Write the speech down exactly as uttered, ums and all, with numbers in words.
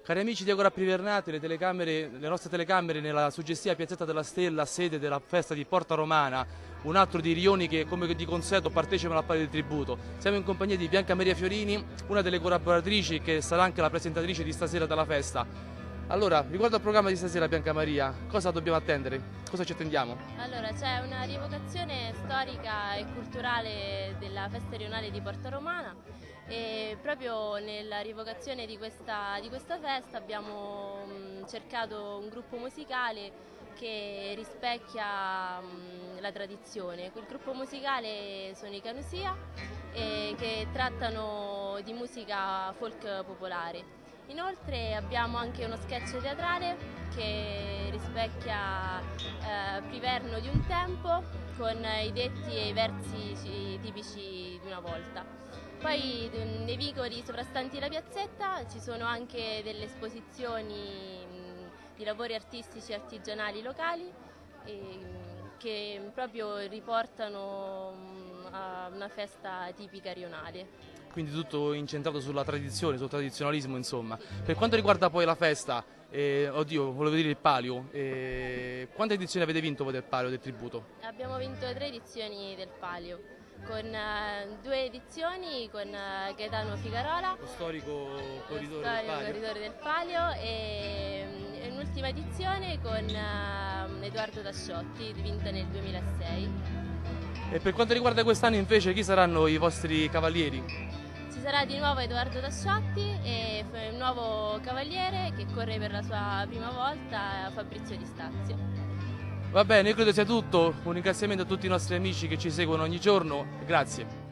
Cari amici di Agora Privernate, le, telecamere, le nostre telecamere nella suggestiva piazzetta della Stella, sede della festa di Porta Romana, un altro di rioni che come di consueto partecipano al palio del tributo. Siamo in compagnia di Bianca Maria Fiorini, una delle collaboratrici che sarà anche la presentatrice di stasera della festa. Allora, riguardo al programma di stasera, Bianca Maria, cosa dobbiamo attendere? Cosa ci attendiamo? Allora, c'è una rievocazione storica e culturale della festa rionale di Porta Romana e proprio nella rievocazione di questa, di questa festa abbiamo mh, cercato un gruppo musicale che rispecchia mh, la tradizione. Il gruppo musicale sono i Canusia eh, che trattano di musica folk popolare. Inoltre abbiamo anche uno sketch teatrale che rispecchia eh, Priverno di un tempo con i detti e i versi tipici di una volta. Poi nei vicoli sovrastanti la piazzetta ci sono anche delle esposizioni mh, di lavori artistici e artigianali locali e, mh, che proprio riportano mh, a una festa tipica rionale. Quindi tutto incentrato sulla tradizione, sul tradizionalismo insomma. Per quanto riguarda poi la festa, eh, oddio, volevo dire il palio, eh, quante edizioni avete vinto voi del palio, del tributo? Abbiamo vinto tre edizioni del palio, con uh, due edizioni con uh, Gaetano Figarola, lo storico corridore lo del storico palio, corridore del palio e, e un'ultima edizione con uh, Edoardo Tasciotti, vinta nel duemilasei. E per quanto riguarda quest'anno invece, chi saranno i vostri cavalieri? Ci sarà di nuovo Edoardo Tasciotti e un nuovo cavaliere che corre per la sua prima volta, Fabrizio Di Stazio. Va bene, io credo sia tutto. Un ringraziamento a tutti i nostri amici che ci seguono ogni giorno. Grazie.